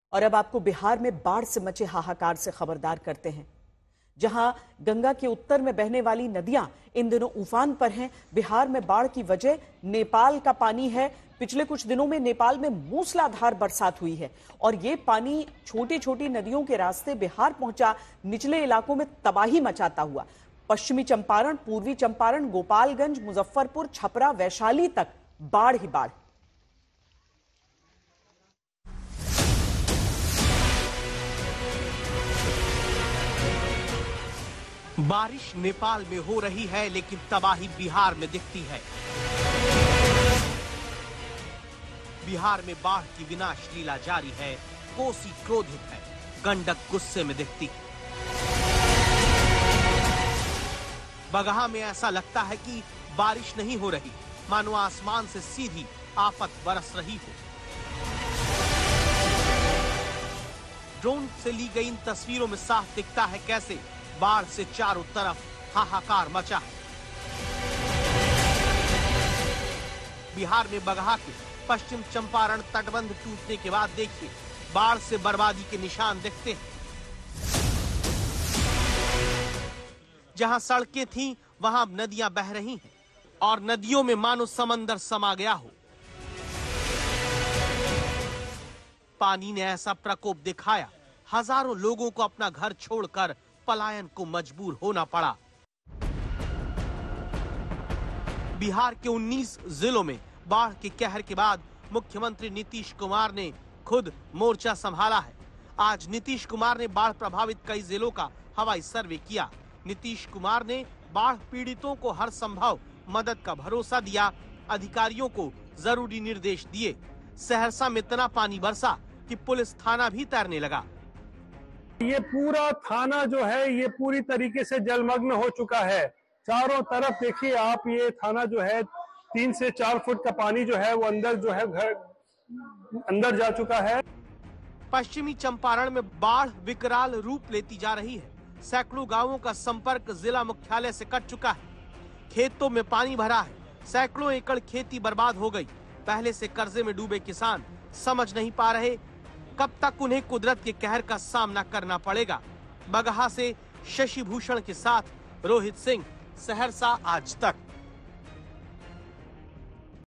और अब आपको बिहार में बाढ़ से मचे हाहाकार से खबरदार करते हैं। जहां गंगा के उत्तर में बहने वाली नदियां इन दिनों उफान पर हैं। बिहार में बाढ़ की वजह नेपाल का पानी है। पिछले कुछ दिनों में नेपाल में मूसलाधार बरसात हुई है और ये पानी छोटी छोटी नदियों के रास्ते बिहार पहुंचा, निचले इलाकों में तबाही मचाता हुआ। पश्चिमी चंपारण, पूर्वी चंपारण, गोपालगंज, मुजफ्फरपुर, छपरा, वैशाली तक बाढ़ ही बाढ़। बारिश नेपाल में हो रही है, लेकिन तबाही बिहार में दिखती है। बिहार में बाढ़ की विनाश लीला जारी है। कोसी क्रोधित है, गंडक गुस्से में दिखती है। बगहा में ऐसा लगता है कि बारिश नहीं हो रही, मानो आसमान से सीधी आफत बरस रही हो। ड्रोन से ली गई इन तस्वीरों में साफ दिखता है कैसे बाढ़ से चारों तरफ हाहाकार मचा है। बिहार में बगहा के पश्चिम चंपारण तटबंध टूटने के बाद देखिए बाढ़ से बर्बादी के निशान दिखते हैं। जहां सड़कें थीं, वहां अब नदियां बह रही हैं और नदियों में मानो समंदर समा गया हो। पानी ने ऐसा प्रकोप दिखाया, हजारों लोगों को अपना घर छोड़कर पलायन को मजबूर होना पड़ा। बिहार के 19 जिलों में बाढ़ के कहर के बाद मुख्यमंत्री नीतीश कुमार ने खुद मोर्चा संभाला है। आज नीतीश कुमार ने बाढ़ प्रभावित कई जिलों का हवाई सर्वे किया। नीतीश कुमार ने बाढ़ पीड़ितों को हर संभव मदद का भरोसा दिया। अधिकारियों को जरूरी निर्देश दिए। सहरसा में इतना पानी बरसा कि पुलिस थाना भी तैरने लगा। ये पूरा थाना जो है ये पूरी तरीके से जलमग्न हो चुका है। चारों तरफ देखिए आप, ये थाना जो है 3 से 4 फुट का पानी जो है वो अंदर जो है घर अंदर जा चुका है। पश्चिमी चंपारण में बाढ़ विकराल रूप लेती जा रही है। सैकड़ों गांवों का संपर्क जिला मुख्यालय से कट चुका है। खेतों में पानी भरा है। सैकड़ों एकड़ खेती बर्बाद हो गई। पहले से कर्जे में डूबे किसान समझ नहीं पा रहे कब तक उन्हें कुदरत के कहर का सामना करना पड़ेगा। बगहा से शशि भूषण के साथ रोहित सिंह, सहरसा आज तक।